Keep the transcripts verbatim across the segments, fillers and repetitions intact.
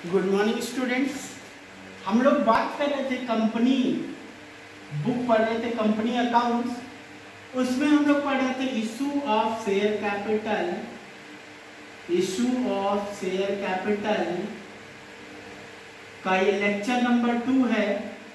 Good morning students. हम लोग बात कर रहे थे कंपनी बुक पढ़ रहे थे, कंपनी अकाउंट्स। उसमें हम लोग पढ़ रहे थे issue of share capital, issue of share capital का ये लेक्चर नंबर टू है,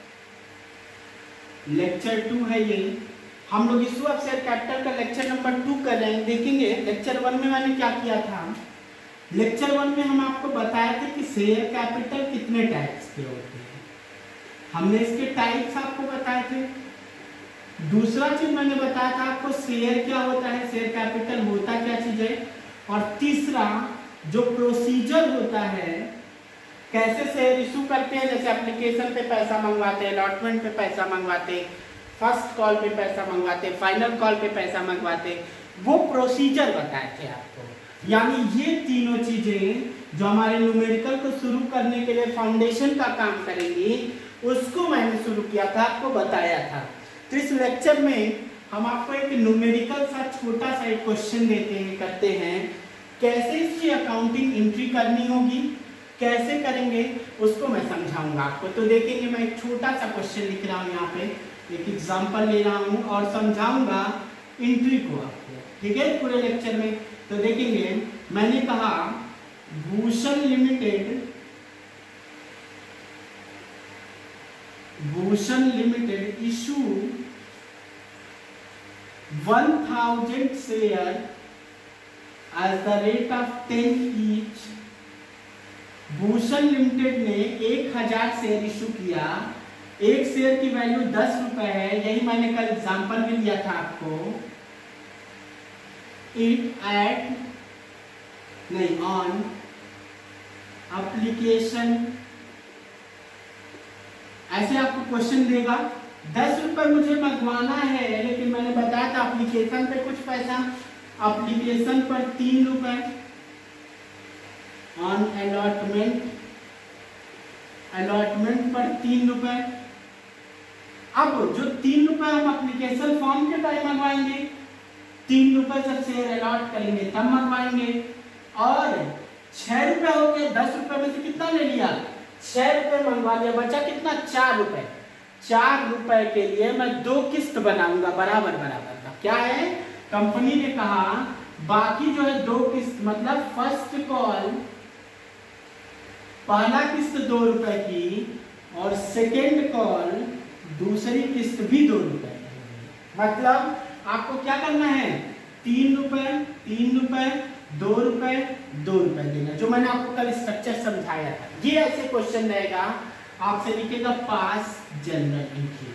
लेक्चर टू है ये। हम लोग इशू ऑफ शेयर कैपिटल का लेक्चर नंबर टू कर रहे हैं। देखेंगे लेक्चर वन में मैंने क्या किया था। लेक्चर वन में हम आपको बताए थे कि शेयर कैपिटल कितने टाइप्स के होते हैं, हमने इसके टाइप्स आपको बताए थे। दूसरा चीज मैंने बताया था आपको शेयर क्या होता है, शेयर कैपिटल होता क्या चीज है। और तीसरा जो प्रोसीजर होता है, कैसे शेयर इशू करते हैं, जैसे एप्लीकेशन पे पैसा मंगवाते हैं, अलॉटमेंट पे पैसा मंगवाते, फर्स्ट कॉल पे पैसा मंगवाते, फाइनल कॉल पे पैसा मंगवाते, वो प्रोसीजर बताए थे आपको। यानी ये तीनों चीजें जो हमारे न्यूमेरिकल को शुरू करने के लिए फाउंडेशन का काम करेंगी, उसको मैंने शुरू किया था, आपको बताया था। तो इस लेक्चर में हम आपको एक न्यूमेरिकल सा छोटा सा एक क्वेश्चन देते हैं, करते हैं कैसे इसकी अकाउंटिंग एंट्री करनी होगी, कैसे करेंगे उसको मैं समझाऊंगा आपको। तो देखेंगे मैं एक छोटा सा क्वेश्चन लिख रहा हूँ, यहाँ पे एक एग्जाम्पल ले रहा हूँ और समझाऊंगा एंट्री को आपको, ठीक है, पूरे लेक्चर में। तो देखेंगे मैंने कहा Bhushan limited, Bhushan limited issue one thousand share at the rate of ten each. Bhushan limited ने एक हजार शेयर इशू किया, एक शेयर की वैल्यू दस रुपए है, यही मैंने कल एग्जांपल भी दिया था आपको। इट एट नहीं ऑन एप्लीकेशन, ऐसे आपको क्वेश्चन देगा, दस रुपए मुझे मंगवाना है, लेकिन मैंने बताया था एप्लीकेशन पे कुछ पैसा, एप्लीकेशन पर तीन रुपए, ऑन अलॉटमेंट, अलॉटमेंट पर तीन रुपए। अब जो तीन रुपए हम एप्लीकेशन फॉर्म के टाइम मंगवाएंगे, तीन रुपए जब शेयर अलॉट करेंगे तब मंगवाएंगे, और छह रुपए हो गए, दस रुपए में से कितना ले लिया, छह रुपए मंगवा लिया, बचा कितना, चार रुपए। चार रुपए के लिए मैं दो किस्त बनाऊंगा बराबर बराबर का। क्या है, कंपनी ने कहा बाकी जो है दो किस्त, मतलब फर्स्ट कॉल पहला किस्त दो रुपए की और सेकेंड कॉल दूसरी किस्त भी दो रुपए। मतलब आपको क्या करना है, तीन रुपए तीन रुपए दो रुपए दो रुपए देना, जो मैंने आपको कल स्ट्रक्चर समझाया था। ये ऐसे क्वेश्चन रहेगा, आपसे लिखेगा pass general entry,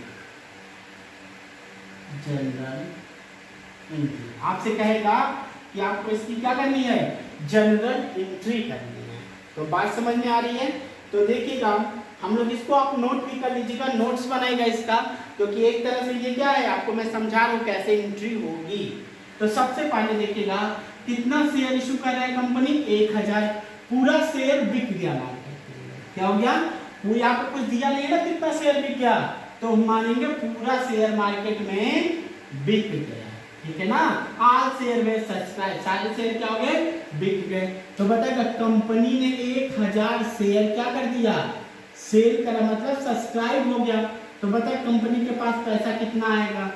general entry आपसे कहेगा कि आपको इसकी क्या करनी है, जनरल एंट्री करनी है। तो बात समझ में आ रही है। तो देखिएगा हम लोग इसको आप नोट भी कर लीजिएगा, नोट्स बनाएगा इसका, क्योंकि तो एक तरह से ये क्या है, आपको मैं समझा रहा हूँ कैसे एंट्री होगी। तो सबसे पहले देखिएगा कितना शेयर इशू कर रहा है कंपनी, एक हजार। पूरा शेयर बिक गया मार्केट में, क्या हो गया, वो यहाँ पे कुछ दिया नहीं है ना, कितना शेयर बिक गया, तो हम मानेंगे पूरा शेयर मार्केट में बिक गया, ठीक है ना। आल शेयर में सब्सक्राइब, सारे शेयर क्या हो गए, बिक गए। तो बताएगा कंपनी ने एक हजार शेयर क्या कर दिया, सेल करा, मतलब सब्सक्राइब हो गया। तो बताए कंपनी के पास पैसा कितना आएगा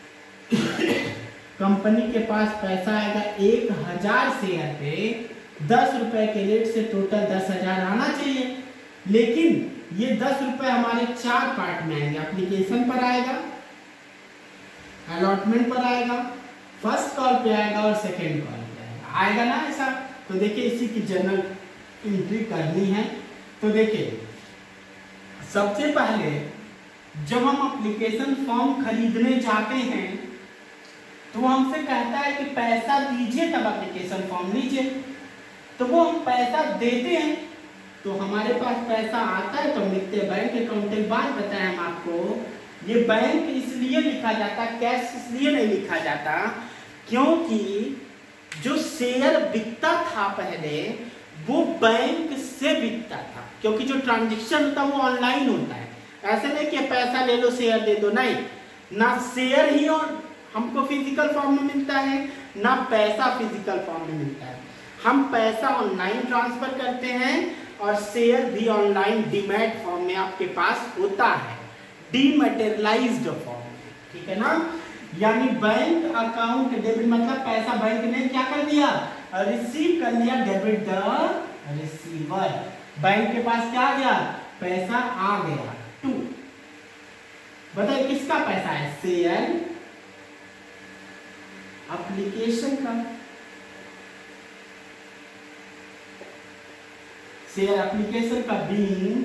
कंपनी के पास पैसा आएगा एक हजार शेयर पे दस रुपए के रेट से टोटल दस हजार आना चाहिए, लेकिन ये दस रुपए हमारे चार पार्ट में आएंगे। एप्लीकेशन पर आएगा, अलॉटमेंट पर आएगा, फर्स्ट कॉल पे आएगा और सेकेंड कॉल पे आएगा, आएगा ना ऐसा। तो देखिए इसी की जनरल एंट्री करनी है। तो देखिए सबसे पहले जब हम एप्लीकेशन फॉर्म खरीदने जाते हैं तो हमसे कहता है कि पैसा दीजिए तब एप्लीकेशन फॉर्म लीजिए। तो वो हम पैसा देते हैं, तो हमारे पास पैसा आता है तो हम लिखते हैं बैंक अकाउंट। एक बात बताएं हम आपको, ये बैंक इसलिए लिखा जाता, कैश इसलिए नहीं लिखा जाता, क्योंकि जो शेयर बिकता था पहले वो बैंक से बिकता था, क्योंकि जो ट्रांजेक्शन होता है वो ऑनलाइन होता है। ऐसे नहीं कि पैसा ले लो शेयर दे दो, नहीं, ना शेयर ही और हमको फिजिकल फॉर्म में मिलता है, ना पैसा फिजिकल फॉर्म में मिलता है। हम पैसा ऑनलाइन ट्रांसफर करते हैं और शेयर भी ऑनलाइन डीमैट फॉर्म में आपके पास होता है, डीमैटेरियलाइज्ड फॉर्म में, ठीक है ना। यानी बैंक अकाउंट डेबिट मतलब पैसा बैंक ने क्या कर दिया, रिसीव कर लिया, डेबिट द रिसीवर, बैंक के पास क्या आ गया, पैसा आ गया। टू, बताइए किसका पैसा है, शेयर एप्लीकेशन का, शेयर एप्लीकेशन का बीइंग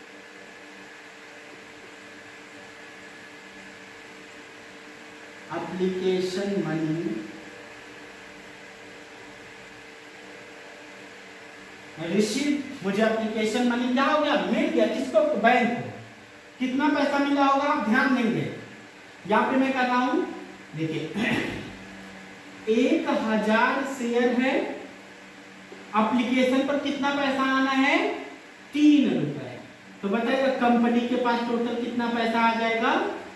एप्लीकेशन मनी रिसीव, मुझे एप्लीकेशन मनी क्या हो गया, मिल गया, किसको, बैंक को। कितना पैसा मिला होगा आप ध्यान देंगे, यहां पे मैं कर रहा हूं, देखिए एक हजार शेयर है, एप्लीकेशन पर कितना पैसा आना है, तीन रुपए। तो बताइएगा कंपनी के पास टोटल कितना पैसा आ जाएगा,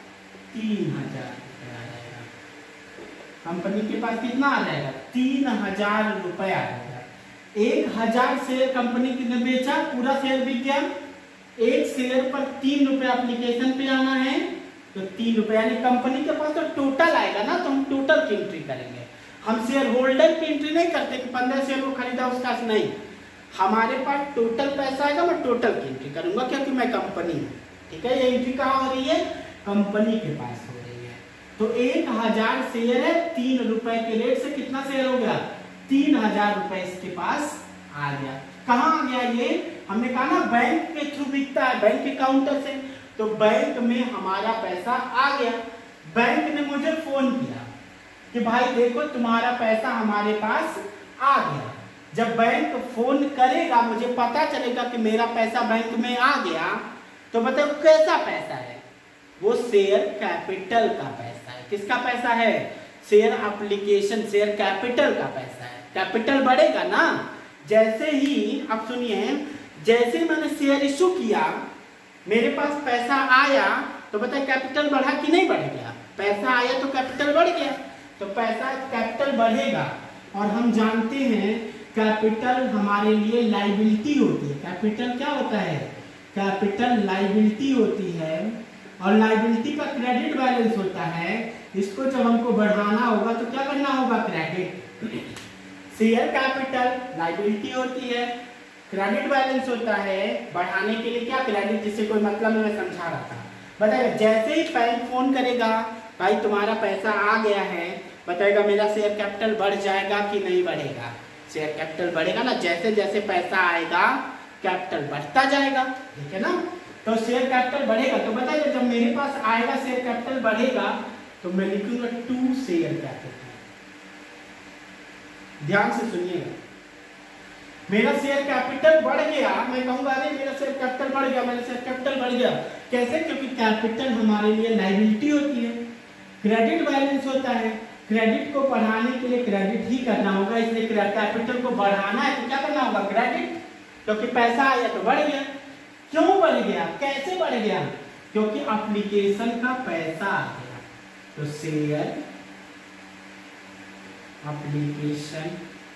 तीन हजार रुपए आ जाएगा। कंपनी के पास कितना आ जाएगा, तीन हजार रुपए आ जाएगा। एक हजार शेयर कंपनी ने बेचा, पूरा शेयर बिक गया, एक शेयर पर तीन रुपए एप्लीकेशन पे आना है, तो तीन रुपए यानी कंपनी के पास तो टोटल आएगा ना, तो हम टोटल की एंट्री करेंगे। हम शेयर होल्डर की एंट्री नहीं करते कि पंद्रह शेयर को खरीदा उसका नहीं, हमारे पास टोटल पैसा आएगा, मैं टोटल की एंट्री करूंगा क्योंकि मैं कंपनी हूँ, ठीक है। ये एंट्री कहाँ हो रही है, कंपनी के पास हो रही है। तो एक हजार शेयर है, तीन रुपए के रेट से कितना शेयर हो गया, तीन हजार रुपए इसके पास आ गया। कहाँ आ गया ये, हमने कहा ना बैंक के थ्रू बिकता है, बैंक के काउंटर से, तो बैंक में हमारा पैसा आ गया। बैंक ने मुझे फोन किया कि भाई देखो तुम्हारा पैसा हमारे पास आ गया। जब बैंक फोन करेगा, मुझे पता चलेगा कि मेरा पैसा बैंक में आ गया, तो बताओ कैसा पैसा है, वो शेयर कैपिटल का पैसा है। किसका पैसा है, शेयर एप्लीकेशन, शेयर कैपिटल का पैसा है। कैपिटल बढ़ेगा ना, जैसे ही अब सुनिए, जैसे मैंने शेयर इशू किया, मेरे पास पैसा आया, तो बताए कैपिटल बढ़ा कि नहीं बढ़ गया, पैसा आया तो कैपिटल बढ़ गया, तो पैसा कैपिटल बढ़ेगा। और हम जानते हैं कैपिटल हमारे लिए लायबिलिटी होती है। कैपिटल क्या होता है, कैपिटल लायबिलिटी होती है, और लायबिलिटी का क्रेडिट बैलेंस होता है। इसको जब हमको बढ़ाना होगा तो क्या करना होगा, क्रेडिट। शेयर कैपिटल लायबिलिटी होती है, क्रेडिट बैलेंस होता है, बढ़ाने के लिए क्या, क्रेडिट, जिससे कोई मतलब में मैं समझा रहा था। बताएगा जैसे ही बैंक फोन करेगा, भाई तुम्हारा पैसा आ गया है, बताएगा मेरा शेयर कैपिटल बढ़ जाएगा कि नहीं बढ़ेगा, शेयर कैपिटल बढ़ेगा ना, जैसे जैसे पैसा आएगा कैपिटल बढ़ता जाएगा, ठीक है ना। तो शेयर कैपिटल बढ़ेगा, तो बताइए जब मेरे पास आएगा शेयर कैपिटल बढ़ेगा, तो मैं लिखूंगा टू शेयर कैपिटल। ध्यान से सुनिएगा, मेरा शेयर कैपिटल बढ़ गया, मैं कहूंगा अरे मेरा शेयर कैपिटल बढ़ गया, मेरा शेयर कैपिटल बढ़ गया, कैसे, क्योंकि कैपिटल हमारे लिए लायबिलिटी होती है, क्रेडिट बैलेंस होता है, क्रेडिट को बढ़ाने के लिए क्रेडिट ही करना होगा, इसलिए कैपिटल को बढ़ाना है तो क्या करना होगा, क्रेडिट, क्योंकि पैसा आया तो बढ़ गया। क्यों बढ़ गया, कैसे बढ़ गया, क्योंकि एप्लीकेशन का पैसा आ गया, तो शेयर एप्लीकेशन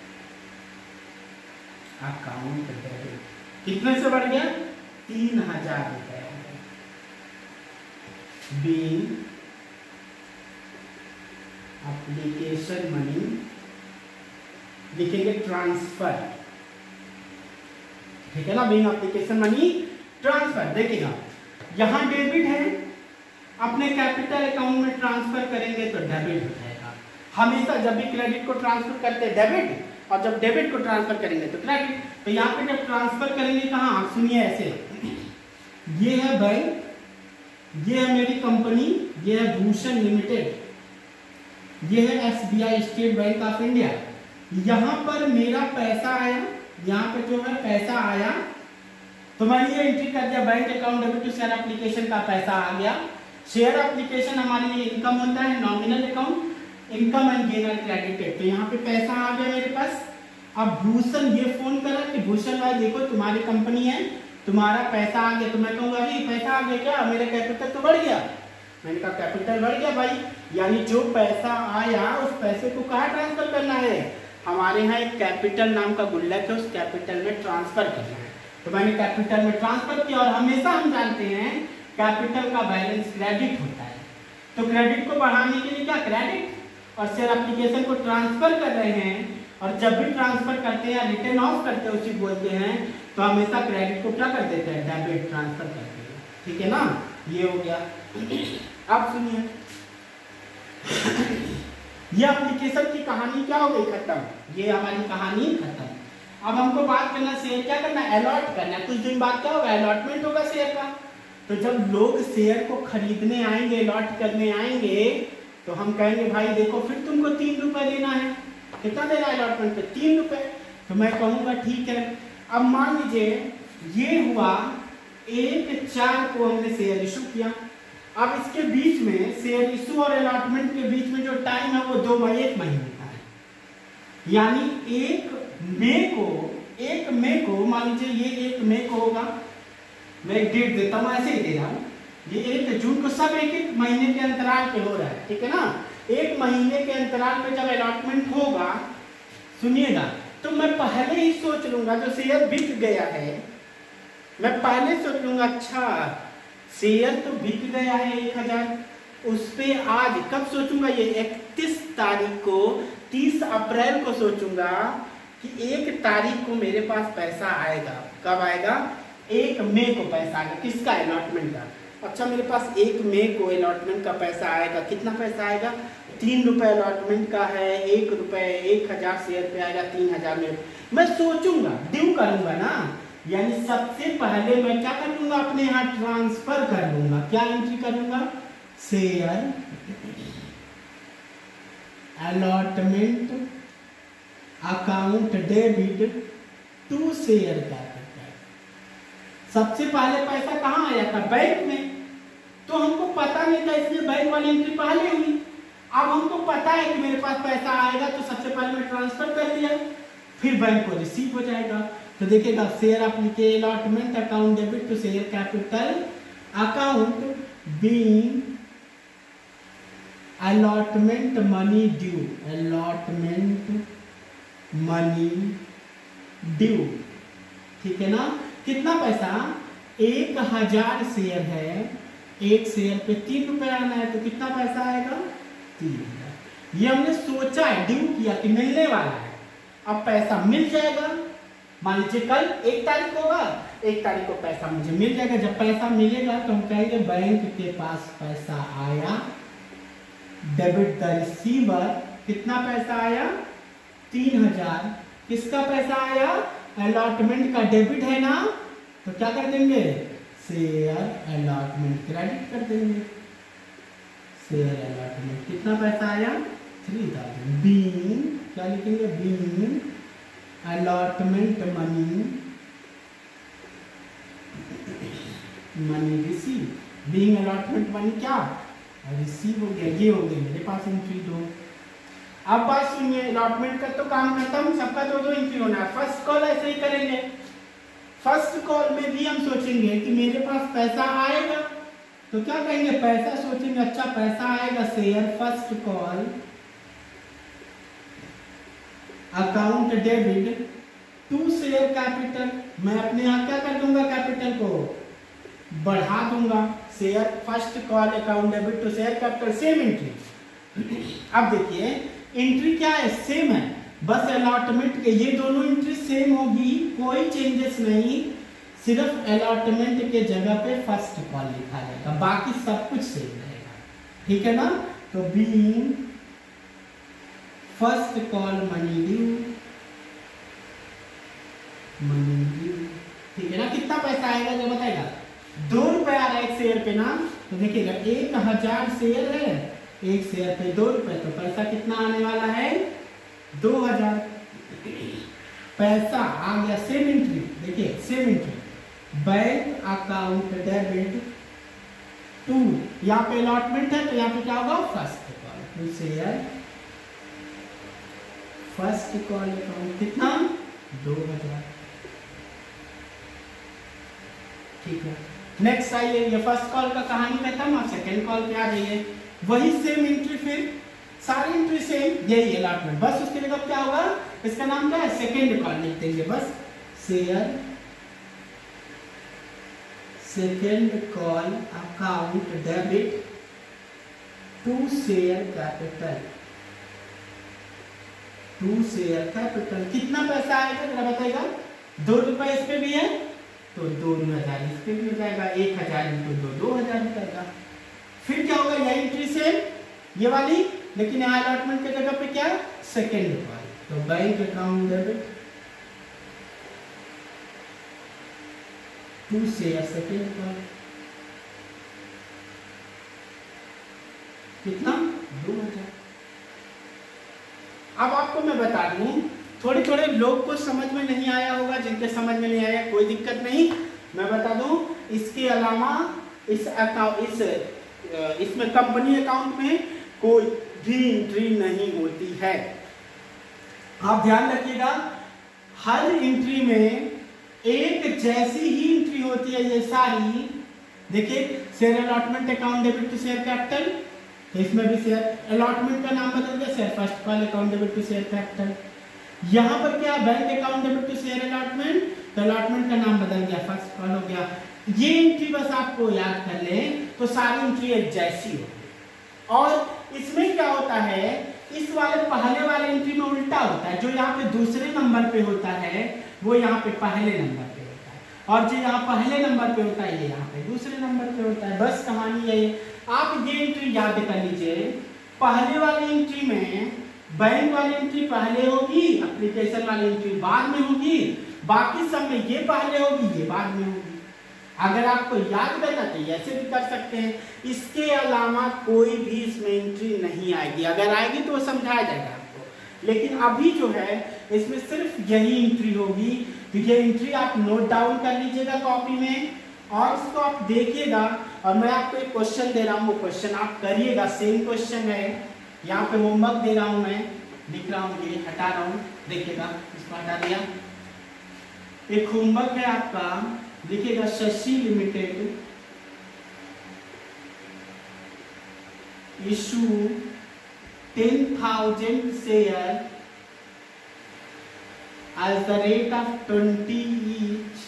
अकाउंट डेबिट कितने से बढ़ गया, तीन हजार रुपए। बीइंग एप्लीकेशन मनी लिखेंगे ट्रांसफर, ठीक है ना, बीइंग एप्लीकेशन मनी ट्रांसफर। देखिएगा यहां डेबिट है, अपने कैपिटल अकाउंट में ट्रांसफर करेंगे तो डेबिट हो जाएगा। हमेशा जब भी क्रेडिट को ट्रांसफर करते हैं डेबिट, और जब डेबिट को ट्रांसफर करेंगे तो क्रेडिट। तो यहाँ पे जब ट्रांसफर करेंगे कहाँ, सुनिए ऐसे, ये है बैंक, ये है मेरी कंपनी, ये है भूषण लिमिटेड, ये है SBI State Bank of India. यहाँ पर मेरा पैसा आया, यहाँ पे जो है पैसा आया, तो मैंने ये एंट्री कर दिया, bank account debit to share application का पैसा आ गया। शेयर एप्लीकेशन हमारे लिए इनकम होता है, nominal account, income and gain and credited, तो यहाँ पे पैसा आ गया मेरे पास। अब भूषण ये फोन करा कि भूषण भाई देखो तुम्हारी कंपनी है, तुम्हारा पैसा आ गया, तो मैं कहूँगा अरे पैसा आ गया क्या, मेरा कैपिटल तो बढ़ गया। मैंने कहा कैपिटल बढ़ गया भाई, यानी जो पैसा आया उस पैसे को कहाँ ट्रांसफर करना है, हमारे यहाँ एक कैपिटल नाम का गुल्लक है, उस कैपिटल में ट्रांसफर करना है। तो मैंने कैपिटल में ट्रांसफर किया, और हमेशा हम जानते हैं कैपिटल का बैलेंस क्रेडिट होता है। तो क्रेडिट को बढ़ाने के लिए क्या, क्रेडिट, और शेयर एप्लीकेशन को ट्रांसफर कर रहे हैं, और जब भी ट्रांसफर करते हैं, रिटर्न ऑफ करते हैं, उसी बोलते हैं, तो हमेशा क्रेडिट को क्या कर देते हैं, डेबिट ट्रांसफर करते हैं। ठीक है ना, ये हो गया। अब सुनिए, ये एप्लीकेशन की कहानी क्या हो गई, खत्म, ये हमारी कहानी खत्म। अब हमको बात करना शेयर क्या करना, अलॉट करना। कुछ दिन बाद क्या होगा, अलॉटमेंट होगा शेयर का। तो जब लोग शेयर को खरीदने आएंगे, अलॉट करने आएंगे, तो हम कहेंगे भाई देखो फिर तुमको तीन रुपए देना है, कितना देना है अलॉटमेंट पे, तीन रुपए। तो मैं कहूँगा ठीक है। अब मान लीजिए ये हुआ एक चार को हमने शेयर इशू किया। अब इसके बीच में शेयर इशू और अलॉटमेंट के बीच में जो टाइम है वो दो एक महीने का है, यानी एक मई को एक मई को मान लीजिए ये एक मई को होगा, मैं एक डेट देता हूँ, ऐसे ही दे रहा हूँ, ये एक जून को, सब एक एक महीने के अंतराल पे हो रहा है। ठीक है ना, एक महीने के अंतराल पे जब अलॉटमेंट होगा, सुनिएगा, तो मैं पहले ही सोच लूंगा जो शेयर बिक गया है, मैं पहले सोच लूंगा अच्छा शेयर तो बिक गया है एक हजार, उस पे आज कब सोचूंगा, ये इकतीस तारीख को, तीस अप्रैल को सोचूंगा कि एक तारीख को मेरे पास पैसा आएगा। कब आएगा, एक मई को पैसा आएगा, किसका, अलॉटमेंट का। अच्छा मेरे पास एक मई को अलॉटमेंट का पैसा आएगा, कितना पैसा आएगा, तीन रुपए अलॉटमेंट का है, एक रुपए एक हजार शेयर पे आएगा, तीन हजार में मैं सोचूंगा, ड्यू करूंगा ना, यानी सबसे पहले मैं क्या कर लूंगा, अपने यहाँ ट्रांसफर कर लूंगा, क्या एंट्री करूंगा, share allotment account debit to share capital. सबसे पहले पैसा कहाँ आया था, बैंक में, तो हमको पता नहीं था इसलिए बैंक वाली एंट्री पहले हुई। अब हमको पता है कि मेरे पास पैसा आएगा, तो सबसे पहले मैं ट्रांसफर कर दिया, फिर बैंक को रिसीव हो जाएगा। तो देखिएगा share application allotment account debit to share capital account being allotment money due, allotment money due. ठीक है ना, कितना पैसा, एक हजार शेयर है, एक शेयर पे तीन रुपए आना है, तो कितना पैसा आएगा, तीन हजार। ये हमने सोचा है, ड्यू किया कि मिलने वाला है, अब पैसा मिल जाएगा। मान लीजिए कल एक तारीख होगा, एक तारीख को पैसा मुझे मिल जाएगा। जब पैसा मिलेगा तो हम कहेंगे बैंक के पास पैसा आया, डेबिट द रिसीवर, कितना पैसा आया, तीन हजार। किसका पैसा आया, अलॉटमेंट का, डेबिट है ना, तो क्या कर देंगे, शेयर अलॉटमेंट क्रेडिट कर देंगे। शेयर अलॉटमेंट कितना पैसा आया, थ्री थाउजेंड। बीइंग क्या लिखेंगे, being allotment money money receive, being allotment money क्या रिसीव हो गया, ये हो गया मेरे पास एंट्री दो। अब बात सुनिए, अलॉटमेंट का तो काम खत्म, सबका दो दो एंट्री होना है। फर्स्ट कॉल ऐसे ही करेंगे, फर्स्ट कॉल में भी हम सोचेंगे कि मेरे पास पैसा आएगा, तो क्या कहेंगे, पैसा सोचेंगे, अच्छा पैसा आएगा, share first call account debit to share capital. मैं अपने यहाँ क्या कर दूंगा, कैपिटल को बढ़ा दूंगा, share first call account debit to share capital, same entry. अब देखिए एंट्री क्या है, सेम है, बस अलॉटमेंट के ये दोनों एंट्री सेम होगी, कोई चेंजेस नहीं, सिर्फ अलॉटमेंट के जगह पे फर्स्ट कॉल लिखा जाएगा, बाकी सब कुछ सेम रहेगा। ठीक है ना, तो being first call money due, money due. ठीक है ना, कितना पैसा आएगा जो बताएगा, दो रुपए आ रहा है एक शेयर पे ना, तो देखिएगा एक हजार शेयर है, एक शेयर पे दो रुपए, तो पैसा कितना आने वाला है, दो हजार। पैसा आ गया, सेम एंट्री, देखिए same entry, bank account debit to, यहाँ पे अलॉटमेंट है तो यहाँ पे क्या होगा, first call to share first call account, कितना, दो हजार। ठीक है, नेक्स्ट आइए, ये फर्स्ट कॉल का कहानी खत्म, अब सेकंड कॉल पे आ रही है, वही सेम एंट्री, फिर सारी एंट्री सेम, यही अलॉटमेंट, बस उसके लिए क्या होगा, इसका नाम क्या है, सेकंड कॉल लिख देंगे, बस share second call account debit to share capital, to share capital. कितना पैसा आएगा जरा बताएगा? दो रुपए इस पे भी है तो दो हजार इस पे भी हो जाएगा, एक हजार इंटू दो दो हजार हो जाएगा। फिर क्या होगा? यह एंट्री से ये वाली, लेकिन यहाँ अलॉटमेंट के जगह पे क्या? सेकेंड कॉल, तो bank account debit to share second call, कितना? दो हजार। अब आपको मैं बता दूं, थोड़े थोड़े लोग को समझ में नहीं आया होगा, जिनके समझ में नहीं आया कोई दिक्कत नहीं, मैं बता दूं। इसके अलावा इस अकाउंट इस इसमें कंपनी अकाउंट में कोई भी एंट्री नहीं होती है। आप ध्यान रखिएगा, हर एंट्री में एक जैसी ही एंट्री होती है ये सारी। देखिए, share allotment account debit to share capital, तो इसमें भी शेयर अलॉटमेंट का नाम बदल गया, share first call account debit to share capital. यहाँ पर क्या? Bank account debit to share allotment, तो अलॉटमेंट का नाम बदल गया, फर्स्ट कॉल हो गया। ये एंट्री बस आपको याद कर लें तो सारी एंट्री एक जैसी होगी। और इसमें क्या होता है, इस वाले पहले वाले एंट्री में उल्टा होता है, जो यहाँ पे दूसरे नंबर पे होता है वो यहाँ पे पहले नंबर पे होता है, और जो यहाँ पहले नंबर पे होता है ये यहाँ पे दूसरे नंबर पे होता है। बस कहानी है। आप ये एंट्री याद कर लीजिए, पहले वाली एंट्री में बैंक वाली एंट्री पहले होगी, एप्लीकेशन वाली एंट्री बाद में होगी, बाकी सब में ये पहले होगी ये बाद में होगी। अगर आपको याद करना तो ऐसे भी कर सकते हैं। इसके अलावा कोई भी इसमें एंट्री नहीं आएगी, अगर आएगी तो वो समझाया जाएगा आपको, लेकिन अभी जो है इसमें सिर्फ यही एंट्री होगी। तो ये एंट्री आप नोट डाउन कर लीजिएगा कॉपी में, और इसको आप देखिएगा। और मैं आपको एक क्वेश्चन दे रहा हूँ, वो क्वेश्चन आप करिएगा। सेम क्वेश्चन है, यहाँ पे होमवर्क दे रहा हूँ, मैं लिख रहा हूँ, ये हटा रहा हूँ, देखिएगा इसको हटा दिया। एक होमवर्क है आपका, देखिएगा, Shashi limited issue ten thousand share at the rate of twenty each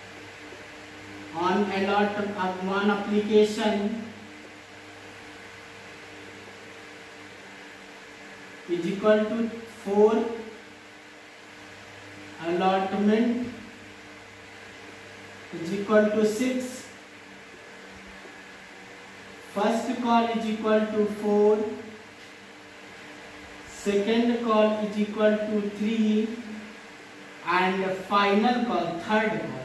on allot of one application is equal to four allotment is equal to six, first call is equal to four, second call is equal to three, and final call third call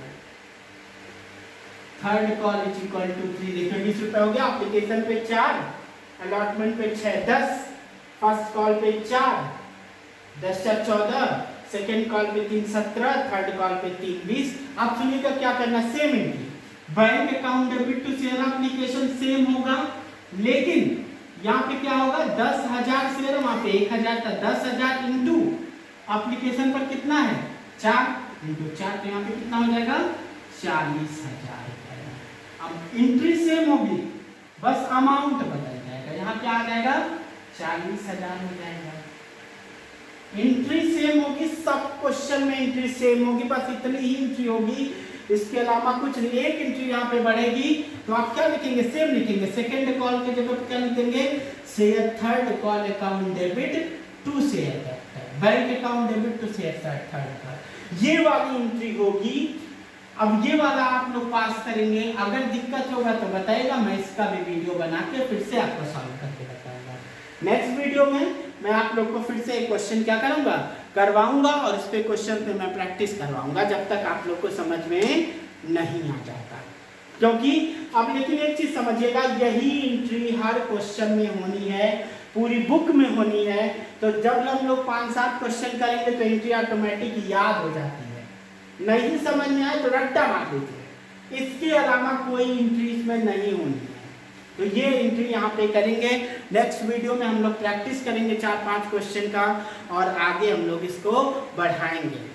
third call is equal to three. देखिए बीस रुपए हो गया, application पे चार, allotment पे छह, दस, फर्स्ट कॉल पे चार, दस चार चौदह, सेकेंड कॉल पे तीन सत्रह, थर्ड कॉल पे तीन बीस। आप सुनिएगा क्या करना, same entry, bank account debit to share application same होगा, लेकिन यहाँ पे क्या होगा, दस हजार शेयर, वहां पे एक हजार था, दस हजार इंटू एप्लीकेशन पर कितना है चार, इंटू चार, तो यहाँ पे कितना हो जाएगा, चालीस हजार। अब एंट्री सेम होगी, बस अमाउंट बदल जाएगा, यहाँ क्या आ जाएगा, चालीस हजार हो जाएगा। एंट्री सेम होगी, सब क्वेश्चन में एंट्री सेम होगी, बस इतनी ही एंट्री होगी, इसके अलावा कुछ नहीं। एक एंट्री यहाँ पे बढ़ेगी, तो आप क्या लिखेंगे, सेम लिखेंगे, सेकेंड कॉल के जगह क्या लिखेंगे, share third call account debit to share capital, bank account debit to share third call, ये वाली एंट्री होगी। अब ये वाला आप लोग पास करेंगे, अगर दिक्कत होगा तो बताइएगा, मैं इसका भी वीडियो बना के फिर से आपको सॉल्व करके बताऊंगा। नेक्स्ट वीडियो में मैं आप लोग को फिर से एक क्वेश्चन क्या करूंगा, करवाऊंगा, और इस पे क्वेश्चन पे मैं प्रैक्टिस करवाऊंगा जब तक आप लोग को समझ में नहीं आ जाता। क्योंकि अब लेकिन एक चीज समझिएगा, यही एंट्री हर क्वेश्चन में होनी है, पूरी बुक में होनी है। तो जब हम लोग पांच सात क्वेश्चन करेंगे तो एंट्री ऑटोमेटिक याद हो जाती है। नहीं समझ में आए तो रट्टा मार दीजिए, इसके अलावा कोई एंट्री इसमें नहीं होनी है। तो ये एंट्री यहाँ पे करेंगे। नेक्स्ट वीडियो में हम लोग प्रैक्टिस करेंगे चार पांच क्वेश्चन का, और आगे हम लोग इसको बढ़ाएंगे।